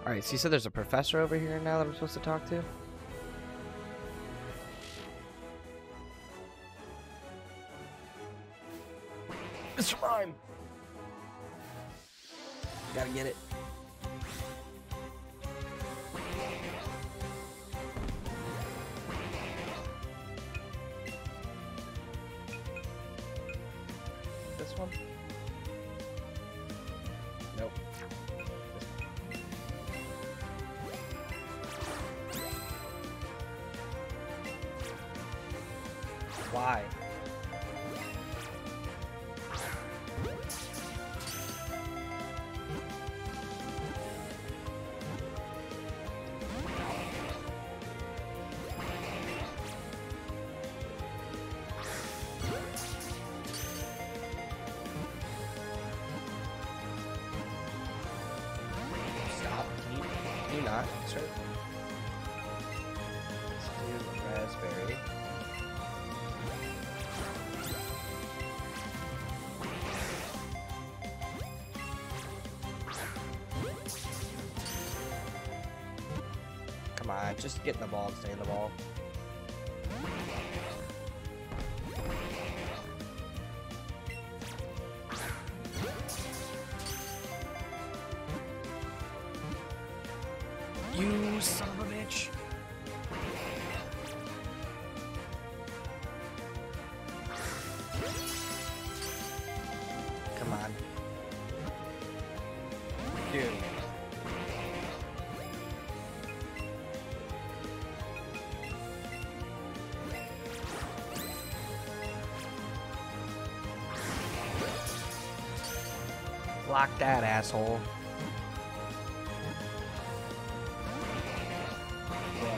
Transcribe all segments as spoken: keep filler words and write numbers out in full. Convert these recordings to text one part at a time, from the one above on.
Alright, so you said there's a professor over here now that I'm supposed to talk to? Mister Mime! Gotta get it. This one? Nope. Why? Stop. Can you, can you not, sir? Let's do the raspberry. Come on, just get in the ball and stay in the ball. You son of a bitch. Come on. Dude. Block that, asshole. Yeah.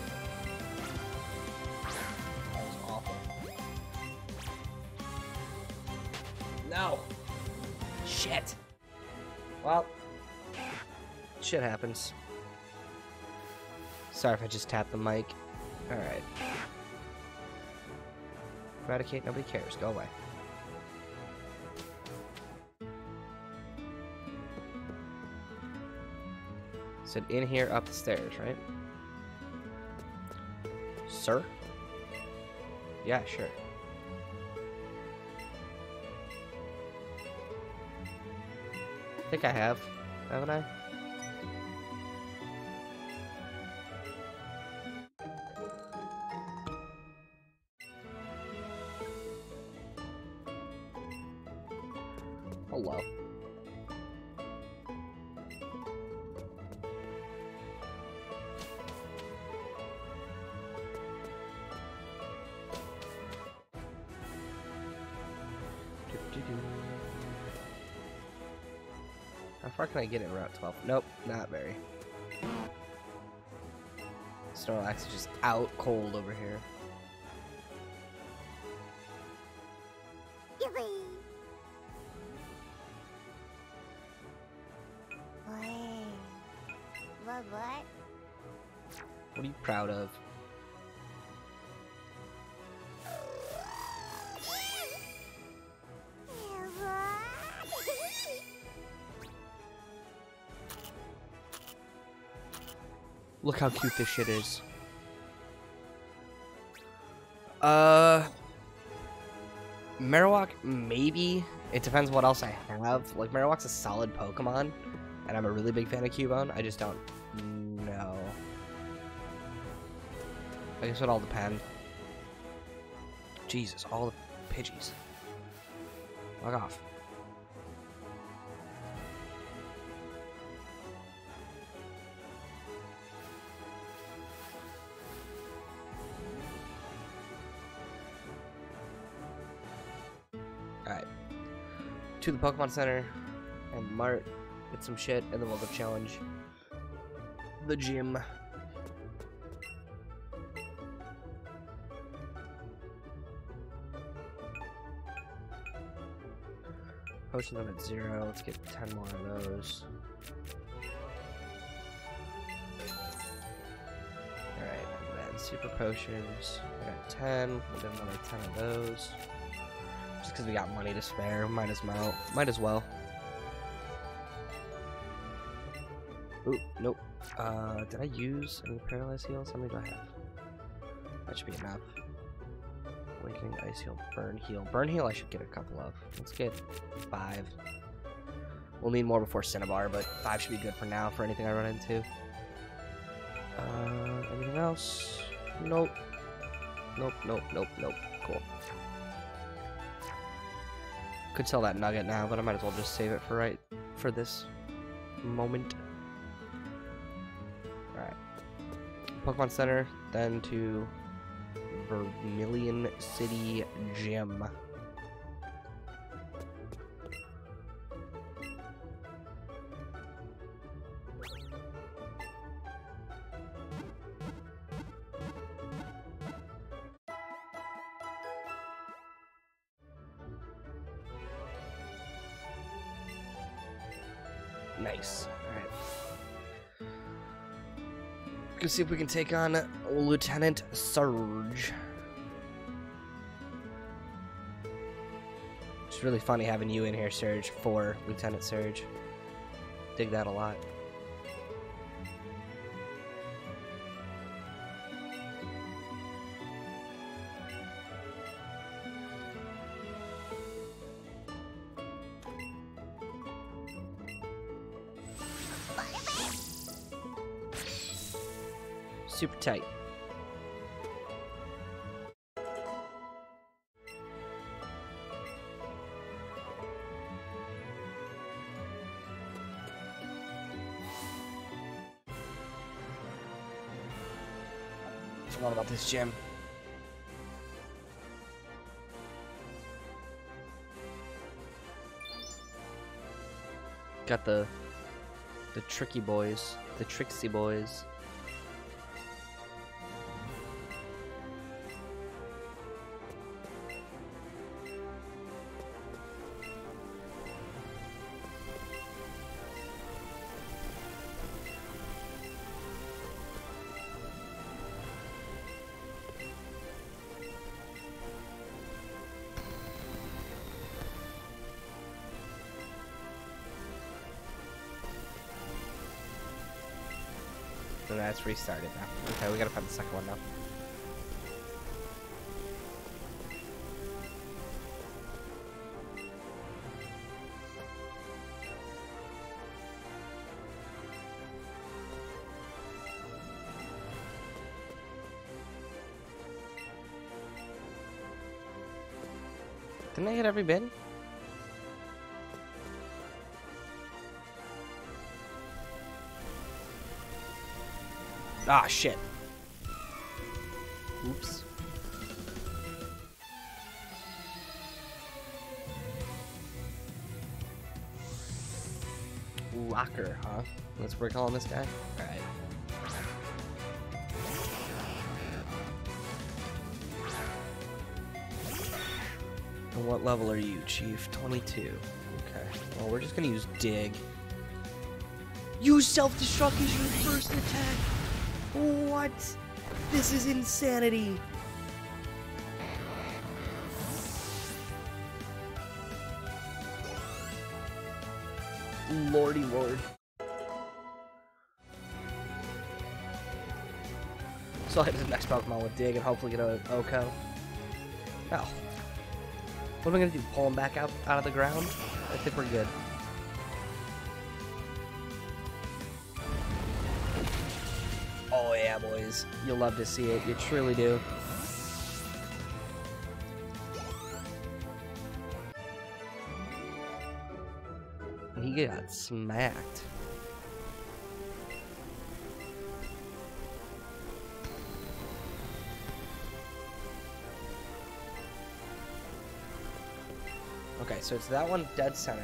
That was awful. No. Shit. Well, shit happens. Sorry if I just tapped the mic. Alright. Eradicate, nobody cares. Go away. Said in here, up the stairs, right? Sir? Yeah, sure. I think I have, haven't I? Hello. How far can I get in Route twelve? Nope, not very. Snorlax is just out cold over here. Yippee! Wait. What, what? What are you proud of? Look how cute this shit is. Uh, Marowak, maybe. It depends what else I have. Like, Marowak's a solid Pokemon, and I'm a really big fan of Cubone. I just don't know. I guess it all depends. Jesus, all the Pidgeys. Log off. Alright. To the Pokemon Center and Mart, get some shit, and then we'll go challenge the gym. Potion them at zero. Let's get ten more of those. Alright, and then super potions. I got ten. We'll get another ten of those. Just because we got money to spare, might as well. Might as well. Ooh, nope. Uh, did I use any paralyzed heals? How many do I have? That should be enough. Awakening, ice heal, burn heal. Burn heal I should get a couple of. Let's get five. We'll need more before Cinnabar, but five should be good for now for anything I run into. Uh, anything else? Nope. Nope, nope, nope, nope. Cool. Could sell that nugget now, but I might as well just save it for right for this moment. Alright. Pokemon Center, then to Vermilion City Gym. Nice. Alright. Let's see if we can take on Lieutenant Surge. It's really funny having you in here, Surge, for Lieutenant Surge. Dig that a lot. Super tight. Forgot about this gym. Got the the tricky boys, the tricksy boys. So that's restarted now. Okay, we gotta find the second one now. Didn't I hit every bin? Ah, shit. Oops. Locker, huh? That's what we're calling this guy? Alright. And what level are you, Chief? twenty-two. Okay. Well, we're just gonna use Dig. Use self-destruct as your first attack! What? This is insanity! Lordy lord. So I'll hit the next Pokemon with Dig and hopefully get a Oko. Oh. What am I gonna do? Pull him back out, out of the ground? I think we're good. Oh yeah, boys. You'll love to see it. You truly do. He got smacked. Okay, so it's that one dead center.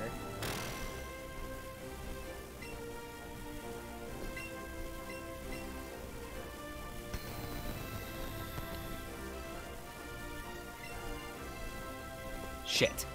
Shit.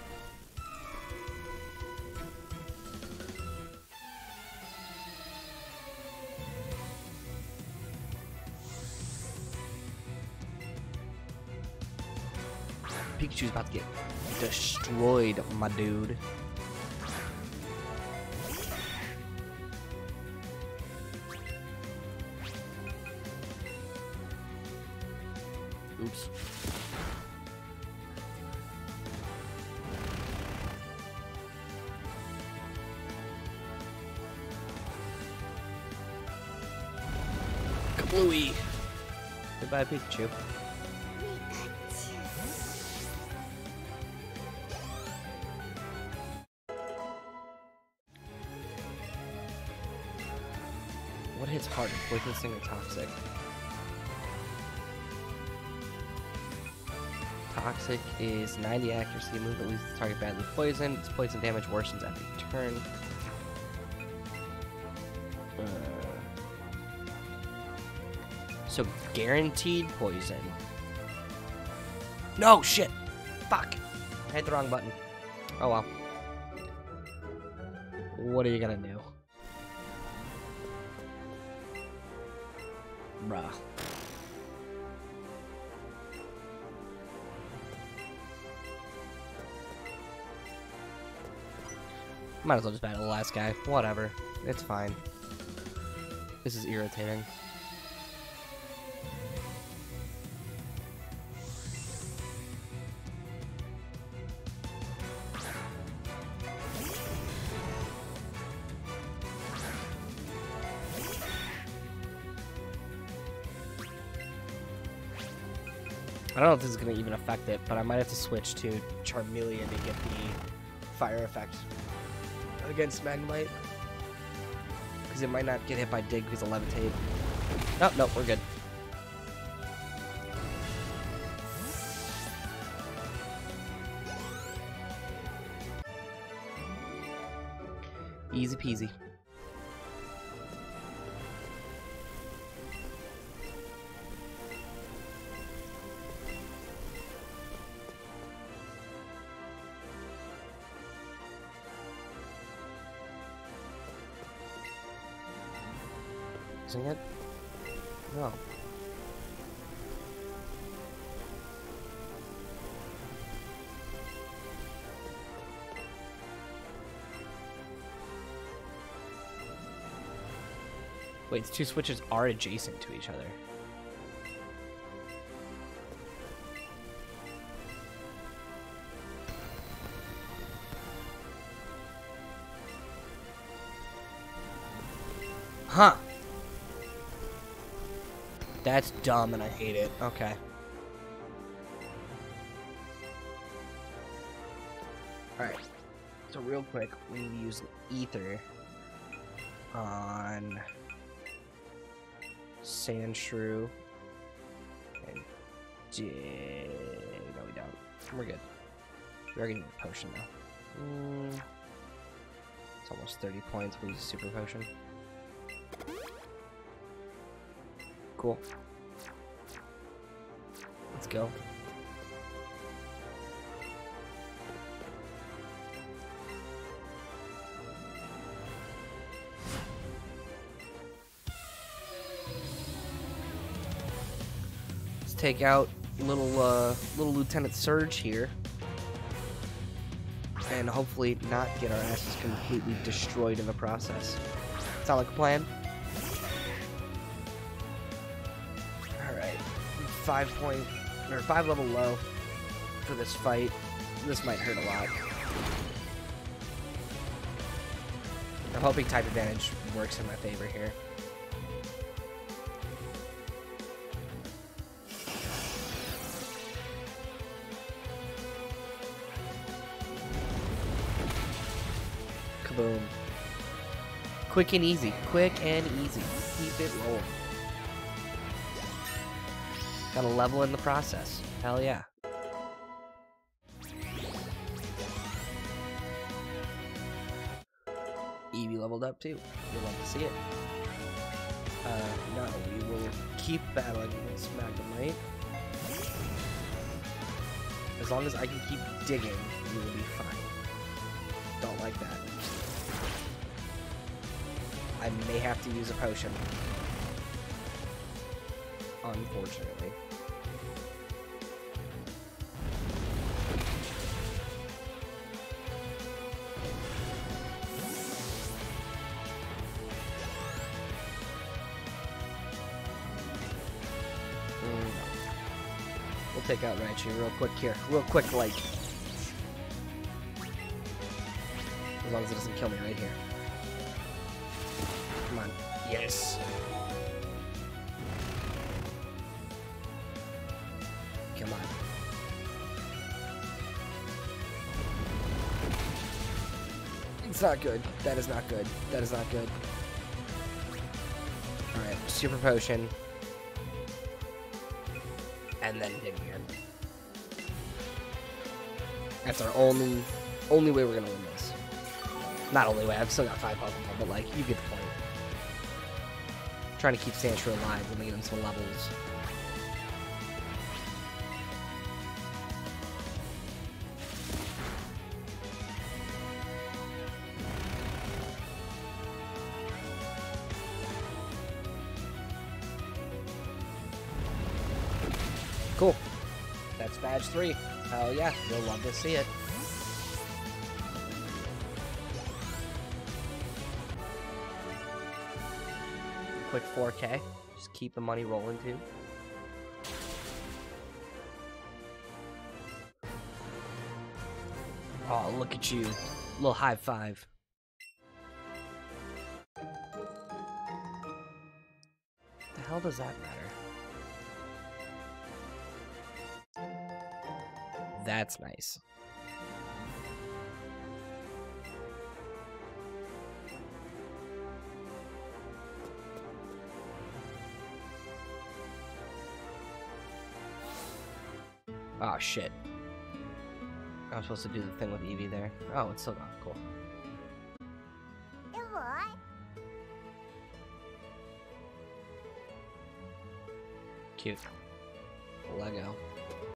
Pikachu's about to get destroyed, my dude. Oops. Kablooey! Goodbye, Pikachu. What hits harder, Poison Sting or Toxic? Toxic is ninety accuracy, move that leaves the target badly poisoned. Its poison damage worsens every turn. Uh, so guaranteed poison. No, shit! Fuck! I hit the wrong button. Oh well. What are you gonna do? Bruh. Might as well just battle the last guy. Whatever. It's fine. This is irritating. I don't know if this is going to even affect it, but I might have to switch to Charmeleon to get the fire effect against Magnemite. Because it might not get hit by Dig because of Levitate. Oh, no, we're good. Easy peasy. Isn't it? No. Wait, the two switches are adjacent to each other. Huh. That's dumb and I hate it. Okay. Alright. So real quick, we need to use an Ether on Sandshrew and Dig. No, we don't. We're good. We are getting a potion now. Mm. It's almost thirty points. We'll use a super potion. Cool. Let's go. Let's take out little uh, little Lieutenant Surge here, and hopefully not get our asses completely destroyed in the process. Sound like a plan? Five point or five level low for this fight. This might hurt a lot. I'm hoping type advantage works in my favor here. Kaboom. Quick and easy. Quick and easy. Keep it rolling. Got a level in the process. Hell yeah. Eevee leveled up too. You'll love to see it. Uh, no, we will keep battling against Magnemite. As long as I can keep digging, we will be fine. Don't like that. I may have to use a potion. Unfortunately. We'll take out Raichu real quick here. Real quick, like. As long as it doesn't kill me right here. Come on. Yes. Come on. It's not good. That is not good. That is not good. Alright, super potion. And then Nidoran. That's our only only way we're gonna win this. Not only way, I've still got five Pokemon, but like, you get the point. Trying to keep Sandshrew alive when we get him some levels. Cool. That's badge three. Hell yeah, you'll love to see it. Quick four K. Just keep the money rolling too. Oh, look at you. Little high five. The hell does that matter? That's nice. Oh shit. I was supposed to do the thing with Eevee there. Oh, it's still gone. Cool. It what? Cute. Lego.